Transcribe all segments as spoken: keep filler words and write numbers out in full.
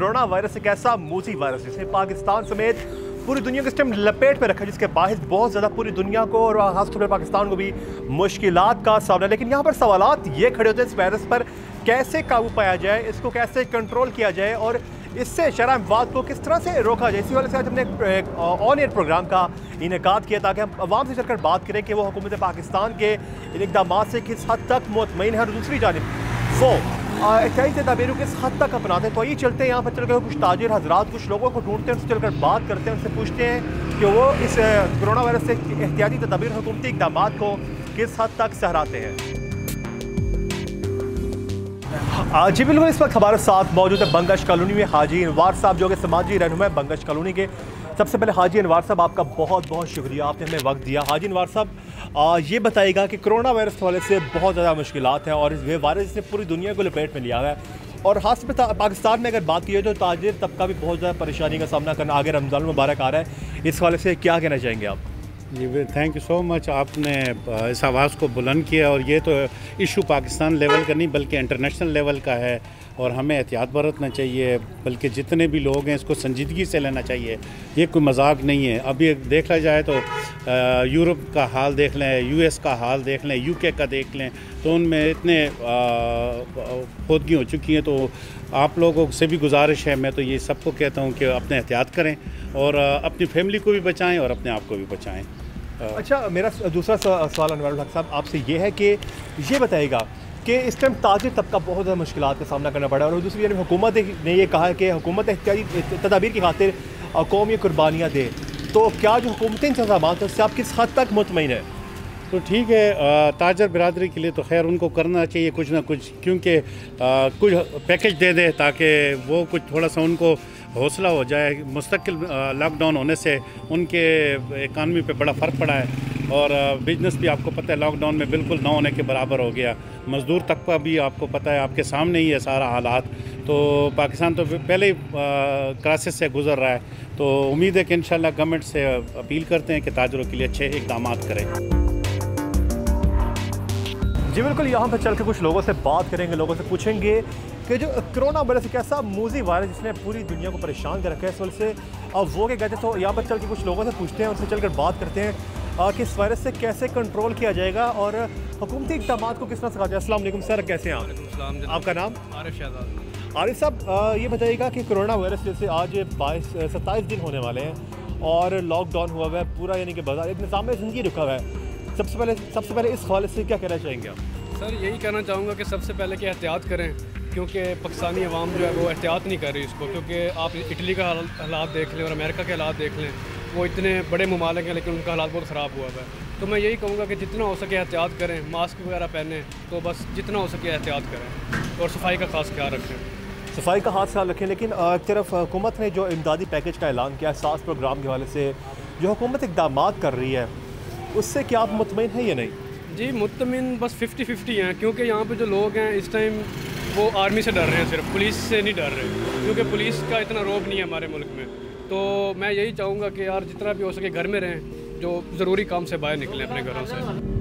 Corona virus एक ऐसा Musi virus जिसने पाकिस्तान समेत पूरी दुनिया को इस टाइम लपेट में रखा है, जिसके बाहिर बहुत ज़्यादा पूरी दुनिया को और खासतौर पर पाकिस्तान को भी मुश्किलात का सामना। लेकिन यहाँ पर सवालात ये खड़े होते हैं इस वायरस पर कैसे काबू पाया जाए, इसको कैसे कंट्रोल किया जाए और इससे शरह अमवात को किस तरह से रोका जाए। इसी वजह से आज हमने एक ऑन एयर प्रोग्राम का इनेकाद किया ताकि हम आवाम से चलकर बात करें कि वो हुकूमत पाकिस्तान के इन इक़दाम से किस हद तक मुतमईन है और दूसरी जानिब वो एहतियाती तदाबीरों किस हद तक अपनाते हैं। तो ये चलते हैं यहाँ पर चलकर कुछ ताजिर हजरात कुछ लोगों को ढूंढते हैं, उनसे चलकर बात करते हैं, उनसे पूछते हैं कि वो इस कोरोना वायरस से एहतियाती तदाबीर हुकूमती इक़दाम को किस हद तक सहराते हैं। जी बिल्कुल, इस वक्त हमारे साथ मौजूद है बंगश कॉलोनी में हाजी अनवार साहब जो कि समाजी रहनुमा है बंगश कॉलोनी के। सबसे पहले हाजी अनवार साहब आपका बहुत बहुत शुक्रिया, आपने हमें वक्त दिया। हाजी अनवार साहब आ, ये बताइएगा कि कोरोना वायरस के हवाले से बहुत ज़्यादा मुश्किलात हैं और इस वायरस ने पूरी दुनिया को लपेट में लिया है और खास पर पाकिस्तान में अगर बात की जाए तो ताजिर तबका भी बहुत ज़्यादा परेशानी का सामना करना, आगे रमज़ान मुबारक आ रहा है, इस हवाले से क्या कहना चाहेंगे आप? जी थैंक यू सो मच, आपने इस आवाज़ को बुलंद किया और ये तो इशू पाकिस्तान लेवल का नहीं बल्कि इंटरनेशनल लेवल का है और हमें एहतियात बरतना चाहिए, बल्कि जितने भी लोग हैं इसको संजीदगी से लेना चाहिए, ये कोई मजाक नहीं है। अभी देखा जाए तो यूरोप का हाल देख लें, यूएस का हाल देख लें, यूके का देख लें, तो उनमें इतने खोदगी हो चुकी हैं। तो आप लोगों से भी गुजारिश है, मैं तो ये सबको कहता हूँ कि अपने एहतियात करें और अपनी फैमिली को भी बचाएं और अपने आप को भी बचाएं। अच्छा, मेरा दूसरा सवाल अनवर हक साहब आपसे ये है कि ये बताइएगा कि इस टाइम ताजिर तबका बहुत ज़्यादा मुश्किलात का सामना करना पड़ा है और दूसरी जानब हुकूमत ने ये कहा है कि हुकूमत एहतियाती तदाबीर की खातिर कौम ये कुर्बानियाँ दे, तो क्या जो हुकूमती इंतज़ाम हैं उससे आप किस हद तक मुतमईन है? तो ठीक है, ताजर बिरादरी के लिए तो खैर उनको करना चाहिए कुछ ना कुछ, क्योंकि कुछ पैकेज दे दे ताकि वो कुछ थोड़ा सा उनको हौसला हो जाए। मुस्तकिल लॉकडाउन होने से उनके इकानमी पे बड़ा फ़र्क पड़ा है और बिजनेस भी आपको पता है लॉकडाउन में बिल्कुल ना होने के बराबर हो गया। मज़दूर तक का भी आपको पता है, आपके सामने ही है सारा हालात। तो पाकिस्तान तो पहले ही क्राइसिस से गुज़र रहा है, तो उम्मीद है कि इंशाल्लाह गवर्नमेंट से अपील करते हैं कि ताजरों के लिए अच्छे इक़दाम करें। जी बिल्कुल, यहाँ पर चल के कुछ लोगों से बात करेंगे, लोगों से पूछेंगे कि जो कोरोना वायरस एक ऐसा मूजी वायरस जिसने पूरी दुनिया को परेशान कर रखा है, इस वजह से अब वो क्या कहते हैं। तो यहाँ पर चल के कुछ लोगों से पूछते हैं, उनसे चलकर बात करते हैं कि इस वायरस से कैसे कंट्रोल किया जाएगा और हुकूमती इक़दाम को किस तरह से कहा जाए। अस्सलाम वालेकुम सर, कैसे हैं आप? आपका नाम? आरिफ शहजाद। आरिफ साहब, ये बताइएगा कि कोरोना वायरस जैसे आज बाईस सत्ताईस दिन होने वाले हैं और लॉकडाउन हुआ हुआ है पूरा, यानी कि बाजार एक निज़ाम में ज़िंदगी रुका हुआ है। सबसे पहले सबसे पहले इस हवाले से क्या कहना चाहेंगे आप? सर यही कहना चाहूँगा कि सबसे पहले कि एहतियात करें, क्योंकि पाकिस्तानी अवाम जो है वो एहतियात नहीं कर रही इसको। क्योंकि आप इटली का हालात देख लें और अमेरिका के हालात देख लें, वो इतने बड़े ममालिक हैं लेकिन उनका हालात बहुत ख़राब हुआ है। तो मैं यही कहूँगा कि जितना हो सके एहतियात करें, मास्क वगैरह पहनें, तो बस जितना हो सके एहतियात करें और सफाई का खास ख्याल रखें। सफाई का खास ख्याल रखें। लेकिन एक तरफ हुकूमत ने जो इमदादी पैकेज का ऐलान किया, सास प्रोग्राम के हवाले से जो हुकूमत इक़दाम कर रही है, उससे क्या आप मुतमईन हैं या नहीं? जी मुतमिन बस फिफ्टी फिफ्टी हैं, क्योंकि यहाँ पे जो लोग हैं इस टाइम वो आर्मी से डर रहे हैं, सिर्फ पुलिस से नहीं डर रहे, क्योंकि पुलिस का इतना रौब नहीं है हमारे मुल्क में। तो मैं यही चाहूँगा कि यार जितना भी हो सके घर में रहें, जो ज़रूरी काम से बाहर निकलें अपने घरों से।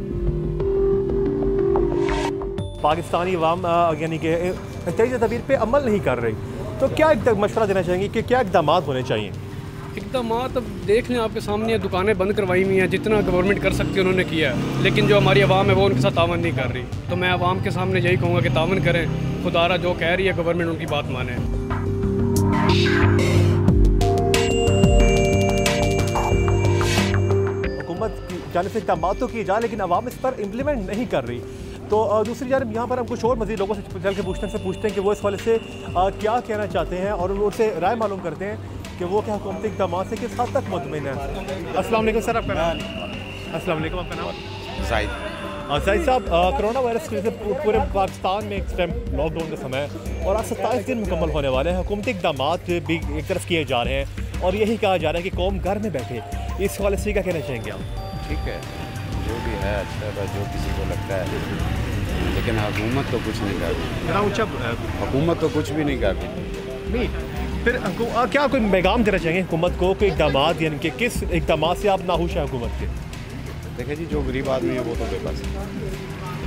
पाकिस्तानी अवाम यानी कि एहतियाती तदबीर पे अमल नहीं कर रही, तो क्या एक मशवरा देना चाहेंगे कि क्या इक़दाम होने चाहिए? इक़दाम अब देख लें, आपके सामने दुकानें बंद करवाई हुई हैं, जितना गवर्नमेंट कर सकती है उन्होंने किया है, लेकिन जो हमारी आवाम है वो उनके साथ तावन नहीं कर रही। तो मैं आवाम के सामने यही कहूँगा कि तावन करें, खुदारा जो कह रही है गवर्नमेंट उनकी बात माने। हुकूमत की जानिब से इक़दाम तो किए जा, लेकिन आवाम इस पर इम्प्लीमेंट नहीं कर रही। तो दूसरी जानब यहाँ पर हम कुछ और मज़ीद लोगों से चल के पूछते हैं पूछते हैं कि वो इस हवाले से क्या कहना चाहते हैं और उनसे राय मालूम करते हैं कि वो क्या हुकूमती इक़दाम से किस हद तक मुतमईन है। अस्सलाम वालेकुम सर, आपका नाम? अस्सलाम वालेकुम, आपका नाम? जाहिद। जाहिद साहब, कोरोना वायरस की वजह से पूरे पाकिस्तान में एक टाइम लॉकडाउन का समय और आज सत्ताईस दिन मुकम्मल होने वाले हैं। हुकूमती इक़दाम भी एक तरफ किए जा रहे हैं और यही कहा जा रहा है कि कौम घर में बैठे। इस हवाले से क्या कहना चाहेंगे आप? ठीक है, जो भी है अच्छा है, जो किसी को लगता है, लेकिन हुकूमत तो कुछ नहीं कर रही। हुकूमत तो कुछ भी नहीं कर रही। नहीं, फिर क्या कोई पैगाम देना चाहेंगे हुकूमत को, कोई इक़दाम यानी कि किस इक़दाम से आप नाखुश हैं हुकूमत के? देखिए जी, जो गरीब आदमी है वो तो बेबस है,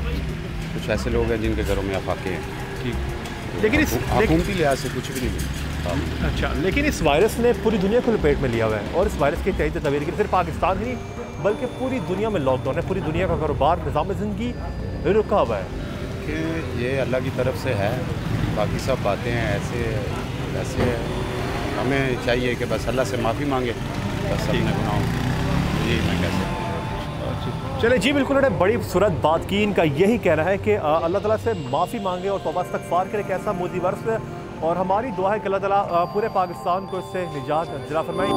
कुछ ऐसे लोग हैं जिनके घरों में आफाके हैं, ठीक, लेकिन इस हुकूमती लिहाज से कुछ भी नहीं मिलता। था। अच्छा, लेकिन इस वायरस ने पूरी दुनिया को लपेट में लिया हुआ है और इस वायरस की तहरीर तदबीर के लिए सिर्फ पाकिस्तान ही नहीं बल्कि पूरी दुनिया में लॉकडाउन है। पूरी दुनिया का कारोबार, निज़ाम ज़िंदगी रुका हुआ है कि ये अल्लाह की तरफ से है, बाकी सब बातें हैं ऐसे ऐसे हमें चाहिए कि बस अल्लाह से माफ़ी मांगे, बस अपने गुनाहों जी मैं कैसे। चले जी, बिल्कुल उन्होंने बड़ी खूबसूरत बात की। इनका यही कहना है कि अल्लाह ताला से माफ़ी मांगे और तौबा इस्तग़फ़ार करें कि ऐसा मोदी वर्ष है, और हमारी दुआ है कि अल्लाह ताला पूरे पाकिस्तान को इससे निजात अता फरमाए।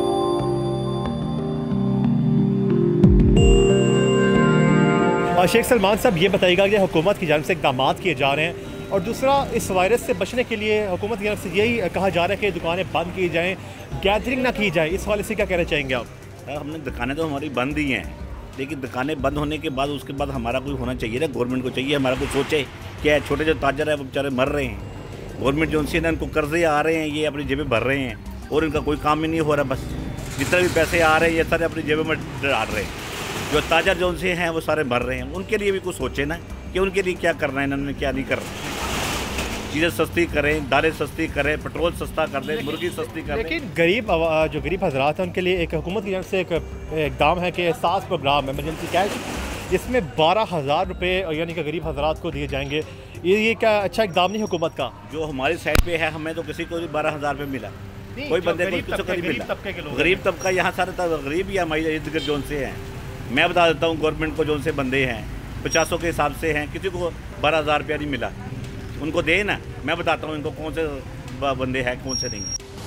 और शेख सलमान साहब ये बताइएगा कि हुकूमत की जानिब से इक़दाम किए जा रहे हैं, और दूसरा इस वायरस से बचने के लिए हुकूमत की जानिब से यही कहा जा रहा है कि दुकानें बंद की जाएँ, गैदरिंग ना की जाए। इस वाले से क्या कहना चाहेंगे आप? हमने दुकानें तो हमारी बंद ही हैं, लेकिन दुकानें बंद होने के बाद उसके बाद हमारा कोई होना चाहिए ना, गवर्नमेंट को चाहिए हमारा कोई सोचे क्या है। छोटे जो ताजर है वो बेचारे मर रहे हैं, गवर्नमेंट जो उनसे ना उनको कर्जे आ रहे हैं, ये अपनी जेबें भर रहे हैं और इनका कोई काम ही नहीं हो रहा। बस जितने भी पैसे आ रहे हैं ये सारे अपनी जेबें में डाल रहे हैं। जो ताजर जो उनसे हैं वो सारे भर रहे हैं, उनके लिए भी कुछ सोचे ना कि उनके लिए क्या करना है, इन्होंने क्या नहीं करना। चीज़ें सस्ती करें, दालें सस्ती करें, पेट्रोल सस्ता कर दें, मुर्गी सस्ती कर दें। लेकिन गरीब जो गरीब हजरात हैं उनके लिए एक हुकूमत की जानिब से एक इक़दाम है कि एहसास प्रोग्राम है इमरजेंसी कैश, जिसमें बारह हज़ार रुपये यानी कि गरीब हजरात को दिए जाएंगे। ये ये क्या अच्छा इक़दाम नहीं हुकूमत का? जो हमारी साइड पे है, हमें तो किसी को भी बारह हज़ार रुपये मिला, कोई बंदे को किसी को नहीं मिला। गरीब तबका यहाँ सारे गरीब या हमारे इर्द गिर्द जोन से हैं। मैं बता देता हूँ गवर्नमेंट को जोन से बंदे हैं पचासों के हिसाब से हैं, किसी को बारह हज़ार रुपया नहीं मिला, उनको दे ना। मैं बताता हूँ इनको कौन से बंदे हैं कौन से नहीं।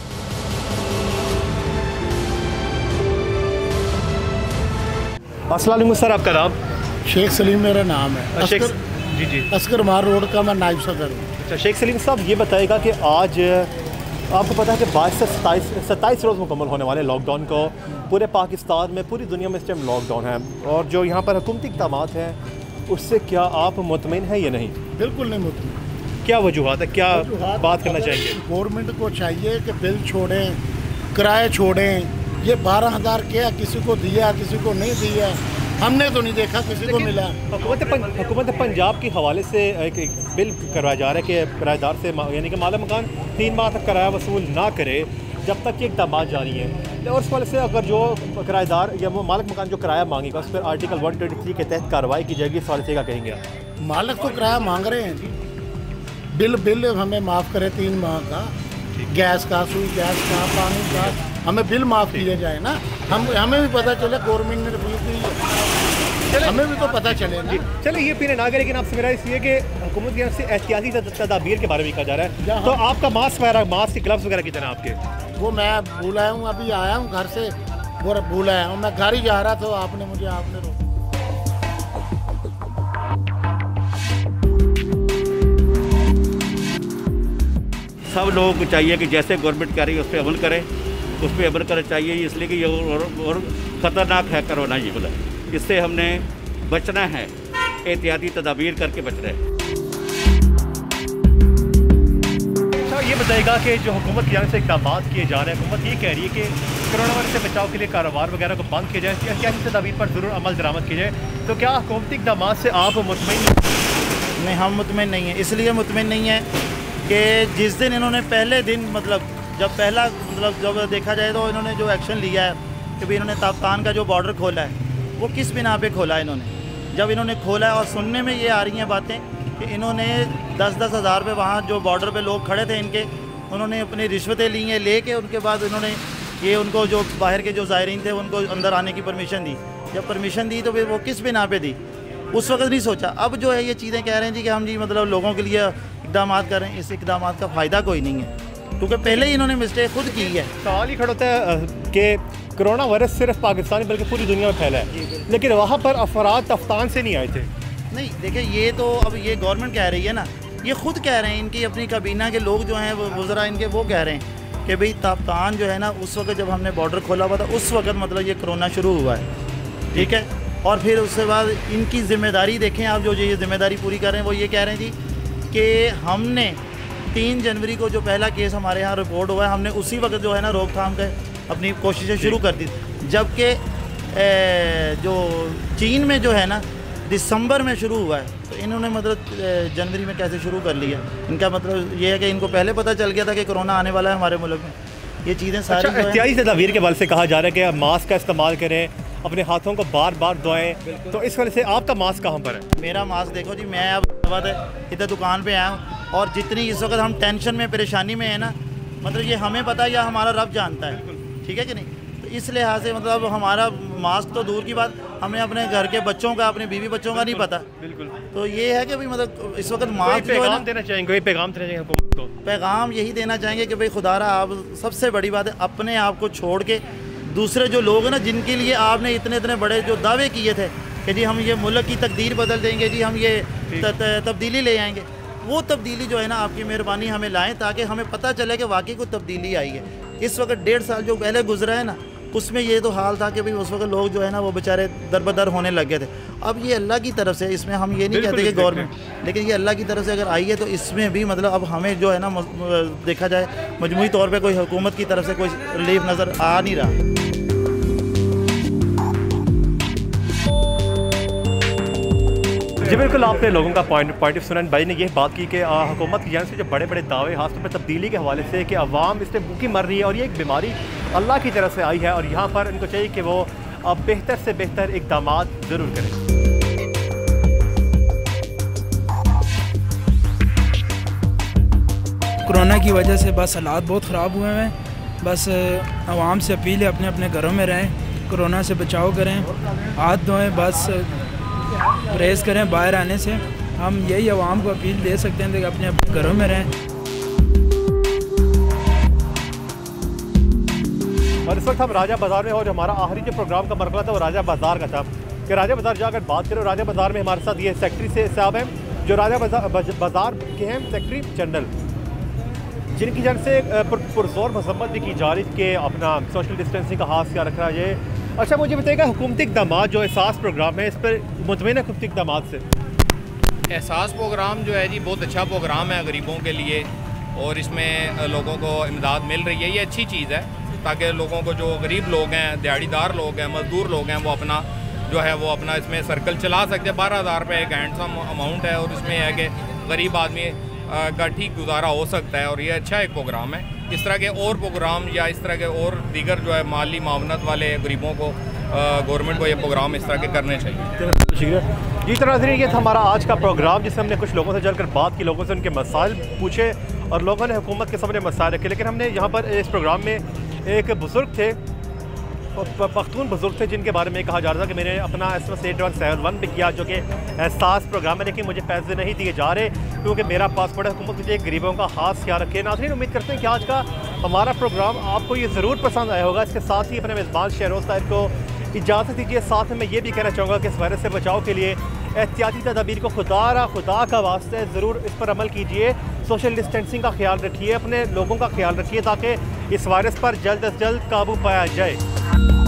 अस्सलाम वालेकुम सर, आपका नाम? शेख सलीम मेरा नाम है। शेख अस्कर, जी जी अस्कर मार रोड का मैं नायब सदर हूँ। अच्छा शेख सलीम साहब, ये बताएगा कि आज आपको पता है कि बाईस से सत्ताईस सत्ताईस रोज़ मुकम्मल होने वाले लॉकडाउन को पूरे पाकिस्तान में, पूरी दुनिया में इस टाइम लॉकडाउन है, और जो यहाँ पर हुकूमती इक़दाम हैं उससे क्या आप मुतमिन हैं या नहीं? बिल्कुल नहीं मुतमिन। क्या वजूहात है, क्या वजूहात बात करना चाहिए? गवर्नमेंट को चाहिए कि बिल छोड़ें, किराए छोड़ें। ये बारह हज़ार क्या किसी को दिया किसी को नहीं दिया, हमने तो नहीं देखा किसी को मिला। हुकूमत हुकूमत पंजाब के हवाले से एक, एक बिल करवाया जा रहा है कि किराएदार से यानी कि मालिक मकान तीन माह तक किराया वसूल ना करे जब तक ये इक़दाम जारी है। और इस वाले से अगर जो किराएदार या वो मालिक मकान जो किराया मांगेगा उस पर आर्टिकल वन ट्वेंटी थ्री के तहत कार्रवाई की जाएगी। इस वाले से क्या कहेंगे आप? मालिक तो किराया मांग रहे हैं जी, बिल बिल हमें माफ़ करे तीन माह का, गैस का, सुई गैस का, पानी का, हमें बिल माफ़ किए जाए ना। हम हमें भी पता चले गवर्नमेंट ने रिव्यू की है, हमें भी तो पता चले ना। चलो ये पीने ना करें, लेकिन आपसे मेरा इसलिए कि हुकूमत की तरफ से एहतियाती तदाबीर के बारे में कहा जा रहा है, तो आपका मास्क वगैरह मास्क ग्लव्स वगैरह कितना आपके? वो मैं भूल आया हूँ, अभी आया हूँ घर से, वो भूल आया हूँ, मैं घर ही जा रहा था, आपने मुझे आपने रोका। सब लोगों को चाहिए कि जैसे गवर्नमेंट कह रही है उस पर अमल करें, उस पर अमल करना चाहिए, इसलिए कि ये और, और ख़तरनाक है कोरोना। ये बोला इससे हमने बचना है, एहतियाती तदाबीर करके बचना है। अच्छा ये बताएगा कि जो हुकूमत की जानिब से इक़दाम किए जा रहे हैं, हुकूमत ये कह रही है कि कोरोना वायरस से बचाव के लिए कारोबार वगैरह को बंद किया जाए, एहतियाती तदाबीर पर ज़रूर अमल दरामद की जाए, तो क्या हुकूमती इक़दाम से आप मुतमिन? नहीं, हम मुतमिन नहीं हैं। इसलिए मुतमिन नहीं है कि जिस दिन इन्होंने पहले दिन मतलब जब पहला मतलब जब देखा जाए तो इन्होंने जो एक्शन लिया है कि भाई इन्होंने ताप्तान का जो बॉर्डर खोला है, वो किस बिना पे खोला है इन्होंने? जब इन्होंने खोला है, और सुनने में ये आ रही हैं बातें कि इन्होंने दस दस हज़ार रुपये वहाँ जो बॉर्डर पे लोग खड़े थे इनके, उन्होंने अपनी रिश्वतें ली हैं, ले के उनके बाद इन्होंने ये उनको जो बाहर के जो ज़ायरीन थे उनको अंदर आने की परमिशन दी। जब परमिशन दी तो फिर वो किस बिना पे दी? उस वक्त नहीं सोचा। अब जो है ये चीज़ें कह रहे हैं जी कि हम जी मतलब लोगों के लिए इक़दाम कर रहे हैं, इस इक़दाम का फ़ायदा कोई नहीं है, क्योंकि पहले ही इन्होंने मिस्टेक खुद की है। सवाल ही खड़ा होता है कि कोरोना वायरस सिर्फ पाकिस्तान ही बल्कि पूरी दुनिया में फैला है, लेकिन वहाँ पर अफराद तफ्तान से नहीं आए थे। नहीं देखिए, ये तो अब ये गवर्नमेंट कह रही है ना, ये खुद कह रहे हैं, इनकी अपनी काबीना के लोग जो हैं वो वज़रा इनके वो कह रहे हैं कि भाई ताप्तान जो है ना, उस वक्त जब हमने बॉर्डर खोला हुआ था उस वक्त मतलब ये कोरोना शुरू हुआ है, ठीक है। और फिर उसके बाद इनकी ज़िम्मेदारी देखें आप, जो ये ज़िम्मेदारी पूरी कर रहे हैं, वो ये कह रहे हैं जी कि हमने तीन जनवरी को जो पहला केस हमारे यहाँ रिपोर्ट हुआ है, हमने उसी वक्त जो है ना रोकथाम का अपनी कोशिशें शुरू कर दी, जबकि जो चीन में जो है ना दिसंबर में शुरू हुआ है, तो इन्होंने मतलब जनवरी में कैसे शुरू कर लिया? इनका मतलब ये है कि इनको पहले पता चल गया था कि कोरोना आने वाला है हमारे मुल्क में। ये चीज़ें सारी अच्छा, एहतियाती तदबीर के बारे से कहा जा रहा है कि आप मास्क का इस्तेमाल करें, अपने हाथों को बार बार धोएं, तो इस वजह से आपका मास्क कहाँ पर है? मेरा मास्क देखो जी, मैं अब इधर दुकान पे आया हूँ और जितनी इस वक्त हम टेंशन में परेशानी में है ना, मतलब ये हमें पता है या हमारा रब जानता है, ठीक है कि नहीं? तो इस लिहाज से मतलब हमारा मास्क तो दूर की बात, हमें अपने घर के बच्चों का, अपने बीवी बच्चों का नहीं पता। बिल्कुल। तो ये है कि भाई मतलब इस वक्त मास्क जो है पैगाम देना चाहेंगे, कोई पैगाम देना चाहेंगे हुकूमत को? पैगाम यही देना चाहेंगे कि भाई खुदारा आप, सबसे बड़ी बात है अपने आप को छोड़ के दूसरे जो लोग हैं ना, जिनके लिए आपने इतने इतने बड़े जो दावे किए थे कि जी हम ये मुल्क की तकदीर बदल देंगे, जी हम ये तब्दीली ले आएंगे, वो तब्दीली जो है ना आपकी मेहरबानी हमें लाएं ताकि हमें पता चले कि वाकई कोई तब्दीली आई है। इस वक्त डेढ़ साल जो पहले गुजरा है ना, उसमें ये तो हाल था कि भाई उस वक्त लोग जो है ना वो बेचारे दरबदर होने लग गए थे। अब ये अल्लाह की तरफ से, इसमें हम ये नहीं कहते कि गवर्नमेंट, लेकिन ये अल्लाह की तरफ से अगर आई है तो इसमें भी मतलब अब हमें जो है ना देखा जाए मजमूई तौर पे कोई हुकूमत की तरफ से कोई रिलीफ नज़र आ नहीं रहा। जी बिल्कुल, आपने लोगों का पॉइंट पॉइंट ऑफ सुना। भाई ने ये बात की कि हुकूमत की जान से जो बड़े बड़े दावे खासतौर पर तब्दीली के हवाले से कि अवाम इससे भूखी मर रही है और ये एक बीमारी अल्लाह की तरफ से आई है और यहाँ पर इनको चाहिए कि वो अब बेहतर से बेहतर इक़दाम ज़रूर करें। कोरोना की वजह से बस हालात बहुत ख़राब हुए हैं। बस आवाम से अपील है अपने अपने घरों में रहें, कोरोना से बचाव करें, हाथ धोएं, बस परहेज़ करें बाहर आने से। हम यही आवाम को अपील दे सकते हैं कि अपने अपने घरों में रहें। और इस वक्त हम राजा बाज़ार में, और हमारा आखिरी जो प्रोग्राम का मरकज़ था वो राजा बाज़ार का था कि राजा बाज़ार जाकर बात करें। राजा बाज़ार में हमारे साथ ये सेक्रेटरी से साहब हैं जो राजा बाज़ार के हैं, सेक्रेटरी जनरल, जिनकी जन से पुरजोर मजम्मत भी की जा रही थी कि अपना सोशल डिस्टेंसिंग का खास ख्याल रखना चाहिए। अच्छा, मुझे बताइएगा हुकूमती इक़दाम जो एहसास प्रोग्राम है, इस पर मुतमईन है हुकूमती इक़दाम से? एहसास प्रोग्राम जो है जी बहुत अच्छा प्रोग्राम है गरीबों के लिए और इसमें लोगों को इमदाद मिल रही है। ये अच्छी चीज़ है ताकि लोगों को, जो गरीब लोग हैं, दिहाड़ीदार लोग हैं, मज़दूर लोग हैं, वो अपना जो है वो अपना इसमें सर्कल चला सकते हैं। बारह हज़ार रुपये एक हैंडसम अमाउंट है और इसमें है कि गरीब आदमी का ठीक गुजारा हो सकता है और ये अच्छा एक प्रोग्राम है। इस तरह के और प्रोग्राम या इस तरह के और दीगर जो है माली मावनत वाले गरीबों को गवर्नमेंट को ये प्रोग्राम इस तरह के करने चाहिए। जी तो नाज़रीन, ये था हमारा आज का प्रोग्राम जिसमें हमने कुछ लोगों से चलकर बात की, लोगों से उनके मसाइल पूछे और लोगों ने हुकूमत के सामने मसाइल रखे। लेकिन हमने यहाँ पर इस प्रोग्राम में एक बुज़ुर्ग थे, पख्तून बुजुर्ग थे, जिनके बारे में कहा जा रहा था कि मैंने अपना S M S eight one seven one भी किया जो कि एहसास प्रोग्राम है, लेकिन मुझे पैसे नहीं दिए जा रहे क्योंकि मेरा पासपोर्ट है। हुकूमत मुझे गरीबों का खास ख्याल रखे। नाज़रीन, उम्मीद करते हैं कि आज का हमारा प्रोग्राम आपको ये ज़रूर पसंद आया होगा। इसके साथ ही अपने मेज़बान शहरोज़ ताहिर को इजाज़त दीजिए। साथ में मैं ये भी कहना चाहूँगा कि इस वायरस से बचाव के लिए एहतियाती तदाबीर को खुदा रा खुदा का वास्ते ज़रूर इस पर अमल कीजिए। सोशल डिस्टेंसिंग का ख्याल रखिए, अपने लोगों का ख्याल रखिए ताकि इस वायरस पर जल्द अज जल्द काबू पाया जाए।